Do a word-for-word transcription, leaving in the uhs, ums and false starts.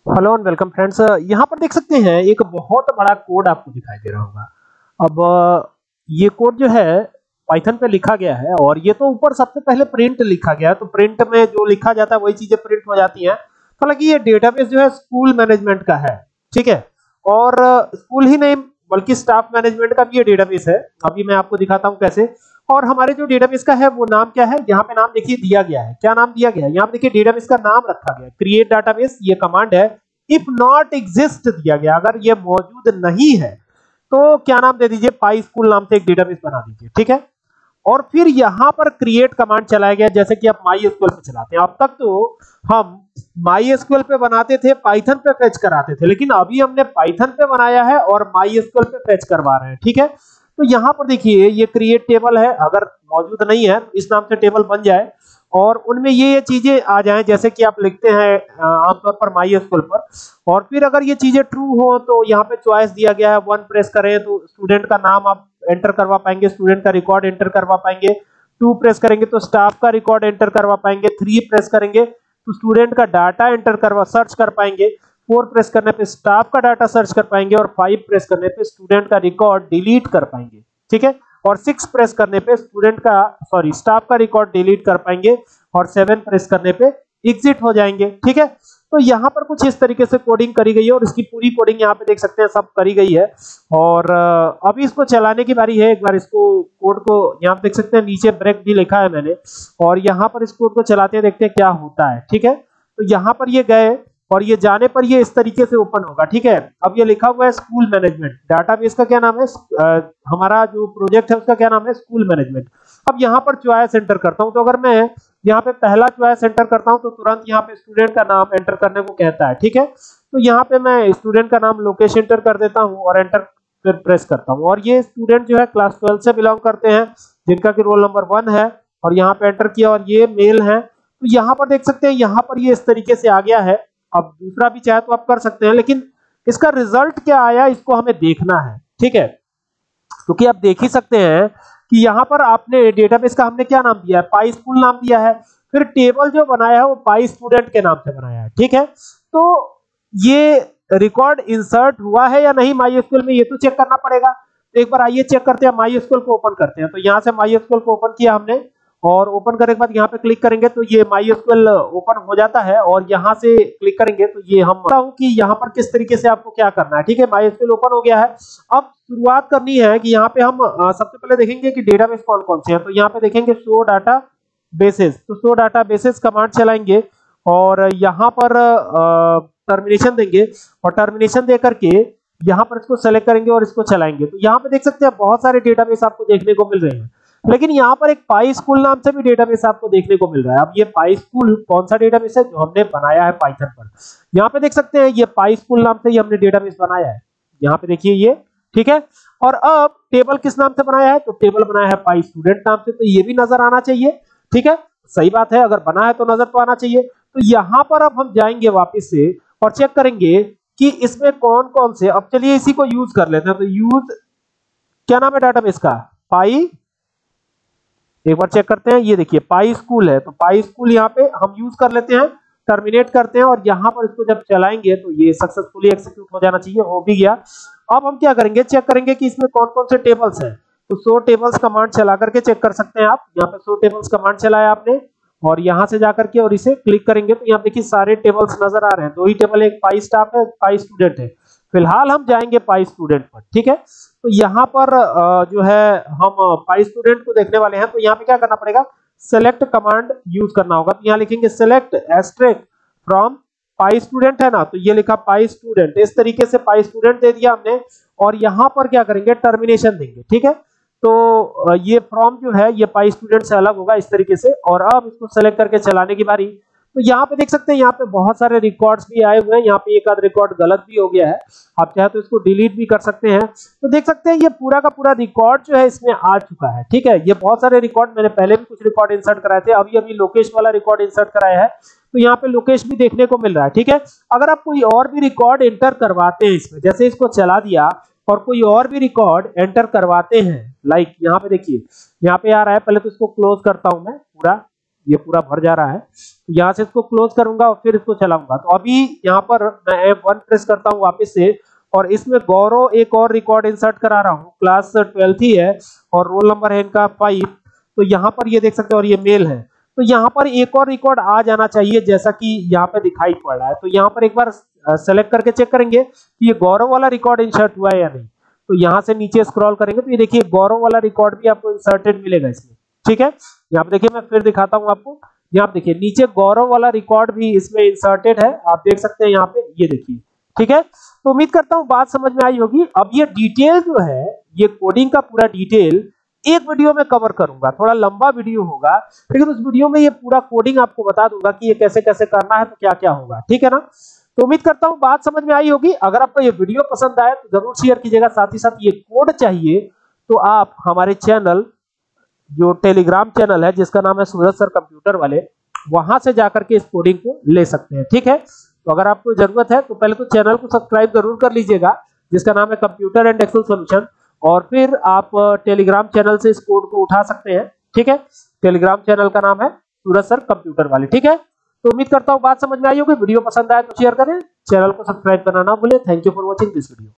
Hello and welcome friends. यहाँ पर देख सकते हैं एक बहुत बड़ा कोड आपको दिखाई दे रहा होगा। अब ये कोड जो है पाइथन पे लिखा गया है और ये तो ऊपर सबसे पहले प्रिंट लिखा गया है, तो प्रिंट में जो लिखा जाता है वही चीजें प्रिंट हो जाती हैं। हालांकि ये डेटाबेस जो है स्कूल मैनेजमेंट का है, ठीक है। और स्कूल ही नहीं बल्कि स्टाफ मैनेजमेंट का भी ये डेटाबेस है। अभी मैं आपको दिखाता हूँ कैसे। और हमारे जो डेटाबेस का है वो नाम क्या है, यहाँ पे नाम देखिए दिया गया है। क्या नाम दिया गया है यहाँ पे देखिए, डेटाबेस का नाम रखा गया है क्रिएट डाटाबेस, ये कमांड है। इफ नॉट एग्जिस्ट दिया गया, अगर ये मौजूद नहीं है तो क्या नाम दे दीजिए, पाई स्कूल नाम से एक डेटाबेस बना दीजिए, ठीक है। और फिर यहां पर क्रिएट कमांड चलाया गया, जैसे कि आप माई एसक्यूएल पे चलाते हैं। अब तक तो हम माई एसक्यूएल पे बनाते थे, पाइथन पे फेच कराते थे, लेकिन अभी हमने पाइथन पे बनाया है और माई एसक्यूएल पे फेच करवा रहे हैं, ठीक है। तो यहां पर देखिए ये क्रिएट टेबल है, अगर मौजूद नहीं है तो इस नाम से टेबल बन जाए और उनमें ये ये चीजें आ जाएं, जैसे कि आप लिखते हैं आमतौर पर माई एसक्यूएल पर। और फिर अगर ये चीजें ट्रू हो तो यहाँ पे चॉइस दिया गया है, वन प्रेस करें तो स्टूडेंट का नाम आप एंटर करवा पाएंगे, स्टूडेंट का रिकॉर्ड एंटर करवा पाएंगे। टू प्रेस करेंगे तो स्टाफ का रिकॉर्ड एंटर करवा पाएंगे। थ्री प्रेस करेंगे तो स्टूडेंट का डाटा एंटर करवा सर्च कर पाएंगे। फोर प्रेस करने पे स्टाफ का डाटा सर्च कर पाएंगे और फाइव प्रेस करने पे स्टूडेंट का रिकॉर्ड डिलीट कर पाएंगे, ठीक है। और सिक्स प्रेस करने पे स्टूडेंट का सॉरी स्टाफ का रिकॉर्ड डिलीट कर पाएंगे और सेवन प्रेस करने पे एग्जिट हो जाएंगे, ठीक है। तो यहाँ पर कुछ इस तरीके से कोडिंग करी गई है और इसकी पूरी कोडिंग यहाँ पे देख सकते हैं सब करी गई है। और अभी इसको चलाने की बारी है। एक बार इसको कोड को यहाँ पे देख सकते हैं, नीचे ब्रेक भी लिखा है मैंने, और यहाँ पर इस कोड को चलाते हैं, देखते हैं क्या होता है, ठीक है। तो यहाँ पर ये गए और ये जाने पर ये इस तरीके से ओपन होगा, ठीक है। अब ये लिखा हुआ है स्कूल मैनेजमेंट, डाटाबेस का क्या नाम है, आ, हमारा जो प्रोजेक्ट है उसका क्या नाम है, स्कूल मैनेजमेंट। अब यहाँ पर चॉइस एंटर करता हूँ, तो अगर मैं यहाँ पे पहला चॉइस एंटर करता हूँ तो तुरंत यहाँ पे स्टूडेंट का नाम एंटर करने को कहता है, ठीक है। तो यहाँ पे मैं स्टूडेंट का नाम लोकेश एंटर कर देता हूँ और एंटर फिर प्रेस करता हूँ। और ये स्टूडेंट जो है क्लास ट्वेल्व से बिलोंग करते हैं, जिनका कि रोल नंबर वन है, और यहाँ पे एंटर किया और ये मेल है। तो यहाँ पर देख सकते हैं, यहाँ पर ये इस तरीके से आ गया है। अब दूसरा भी चाहे तो आप कर सकते हैं, लेकिन इसका रिजल्ट क्या आया इसको हमें देखना है, ठीक है। क्योंकि आप देख ही सकते हैं कि यहाँ पर आपने डेटाबेस का हमने क्या नाम दिया है, पाई स्कूल नाम दिया है। फिर टेबल जो बनाया है वो पाई स्टूडेंट के नाम से बनाया है, ठीक है। तो ये रिकॉर्ड इंसर्ट हुआ है या नहीं माई एसक्यूएल में, ये तो चेक करना पड़ेगा। तो एक बार आइए चेक करते हैं, माई एसक्यूएल को ओपन करते हैं। तो यहाँ से माई एसक्यूएल को ओपन किया हमने और ओपन करने के बाद यहाँ पे क्लिक करेंगे तो ये माई एसक्यूएल ओपन हो जाता है। और यहाँ से क्लिक करेंगे तो ये हम बताऊं कि यहाँ पर किस तरीके से आपको क्या करना है, ठीक है। माई एसक्यूएल ओपन हो गया है। अब शुरुआत करनी है कि यहाँ पे हम सबसे पहले देखेंगे कि डेटाबेस कौन कौन से हैं। तो यहाँ पे देखेंगे शो डाटा बेसिस, तो शो डाटा बेसिस कमांड चलाएंगे और यहाँ पर टर्मिनेशन देंगे और टर्मिनेशन दे करके यहाँ पर इसको सेलेक्ट करेंगे और इसको चलाएंगे। तो यहाँ पे देख सकते हैं बहुत सारे डेटाबेस आपको देखने को मिल रहे हैं, लेकिन यहाँ पर एक पाई स्कूल नाम से भी डेटाबेस आपको देखने को मिल रहा है। अब ये पाई स्कूल कौन सा डेटाबेस है, जो हमने बनाया है पाइथन पर। यहाँ पे देख सकते हैं ये पाई स्कूल नाम से ही हमने डेटाबेस बनाया है, यहाँ पे देखिए ये, ठीक है। और अब टेबल किस नाम से बनाया है, तो टेबल बनाया है पाई स्टूडेंट नाम से, तो ये भी नजर आना चाहिए, ठीक है। सही बात है, अगर बना है तो नजर तो आना चाहिए। तो यहाँ पर अब हम जाएंगे वापस से और चेक करेंगे कि इसमें कौन कौन से, अब चलिए इसी को यूज कर लेते हैं। तो यूज क्या नाम है डाटाबेस का, पाई, एक बार चेक करते हैं, ये देखिए पाई स्कूल है। तो पाई स्कूल यहाँ पे हम यूज कर लेते हैं, टर्मिनेट करते हैं और यहाँ पर इसको जब चलाएंगे तो ये सक्सेसफुली एग्जीक्यूट हो जाना चाहिए, हो भी गया। अब हम क्या करेंगे, चेक करेंगे कि इसमें कौन कौन से टेबल्स हैं। तो शो टेबल्स कमांड चला करके चेक कर सकते हैं आप। यहाँ पे शो टेबल्स कमांड चलाया आपने और यहाँ से जाकर के और इसे क्लिक करेंगे तो यहाँ देखिए सारे टेबल्स नजर आ रहे हैं। दो ही टेबल, एक पाई स्टाफ है, पाई स्टूडेंट है। फिलहाल हम जाएंगे पाई स्टूडेंट पर, ठीक है। तो यहाँ पर जो है हम पाई स्टूडेंट को देखने वाले हैं। तो यहाँ पे क्या करना पड़ेगा, सेलेक्ट कमांड यूज करना होगा। तो यहाँ लिखेंगे सेलेक्ट एस्ट्रिक फ्रॉम पाई स्टूडेंट, है ना। तो ये लिखा पाई स्टूडेंट, इस तरीके से पाई स्टूडेंट दे दिया हमने। और यहाँ पर क्या करेंगे, टर्मिनेशन देंगे, ठीक है। तो ये फ्रॉम जो है ये पाई स्टूडेंट से अलग होगा इस तरीके से। और अब इसको सेलेक्ट करके चलाने की बारी। तो यहाँ पे देख सकते हैं, यहाँ पे बहुत सारे रिकॉर्ड्स भी आए हुए हैं। यहाँ पे एक आध रिकॉर्ड गलत भी हो गया है, आप चाहे तो इसको डिलीट भी कर सकते हैं। तो देख सकते हैं ये पूरा का पूरा रिकॉर्ड जो है इसमें आ चुका है, ठीक है। ये बहुत सारे रिकॉर्ड, मैंने पहले भी कुछ रिकॉर्ड इंसर्ट कराए थे, अभी अभी लोकेश वाला रिकॉर्ड इंसर्ट कराया है। तो यहाँ पे लोकेश भी देखने को मिल रहा है, ठीक है। अगर आप कोई और भी रिकॉर्ड एंटर करवाते हैं इसमें, जैसे इसको चला दिया और कोई और भी रिकॉर्ड एंटर करवाते हैं, लाइक यहाँ पे देखिए यहाँ पे आ रहा है, पहले तो इसको क्लोज करता हूं मैं पूरा, ये पूरा भर जा रहा है। यहाँ से इसको क्लोज करूंगा और फिर इसको चलाऊंगा। तो अभी यहाँ पर मैं एफ वन प्रेस करता हूँ वापस से, और इसमें गौरव एक और रिकॉर्ड इंसर्ट करा रहा हूँ। क्लास ट्वेल्थ ही है और रोल नंबर है इनका फाइव। तो यहाँ पर ये देख सकते हैं, और ये मेल है। तो यहाँ पर एक और रिकॉर्ड आ जाना चाहिए जैसा कि यहाँ पे दिखाई पड़ रहा है। तो यहाँ पर एक बार सेलेक्ट करके चेक करेंगे कि ये गौरव वाला रिकॉर्ड इंसर्ट हुआ है या नहीं। तो यहाँ से नीचे स्क्रॉल करेंगे तो ये देखिए गौरव वाला रिकॉर्ड भी आपको इंसर्टेड मिलेगा इसमें। ठीक है, यहाँ पे देखिए मैं फिर दिखाता हूँ आपको। यहाँ पे देखिए नीचे गौरव वाला रिकॉर्ड भी इसमें इंसर्टेड है, आप देख सकते हैं यहाँ पे, ये देखिए। ठीक है, तो उम्मीद करता हूँ बात समझ में आई होगी। अब ये डिटेल जो है, ये कोडिंग का पूरा डिटेल एक वीडियो में कवर करूंगा। थोड़ा लंबा वीडियो होगा, लेकिन उस वीडियो में ये पूरा कोडिंग आपको बता दूंगा कि ये कैसे कैसे करना है, तो क्या क्या होगा। ठीक है ना, तो उम्मीद करता हूं बात समझ में आई होगी। अगर आपको ये वीडियो पसंद आए तो जरूर शेयर कीजिएगा। साथ ही साथ ये कोड चाहिए तो आप हमारे चैनल, जो टेलीग्राम चैनल है जिसका नाम है सूरज सर कंप्यूटर वाले, वहां से जाकर के इस कोडिंग को ले सकते हैं। ठीक है, तो अगर आपको जरूरत है तो पहले तो चैनल को सब्सक्राइब जरूर कर लीजिएगा जिसका नाम है कंप्यूटर एंड एक्सेल सॉल्यूशन, और फिर आप टेलीग्राम चैनल से इस कोड को उठा सकते हैं। ठीक है, टेलीग्राम चैनल का नाम है सूरज सर कंप्यूटर वाले। ठीक है, तो उम्मीद करता हूँ बात समझ में आई होगी। वीडियो पसंद आए तो शेयर करें, चैनल को सब्सक्राइब करना ना भूलें। Thank you for watching this video.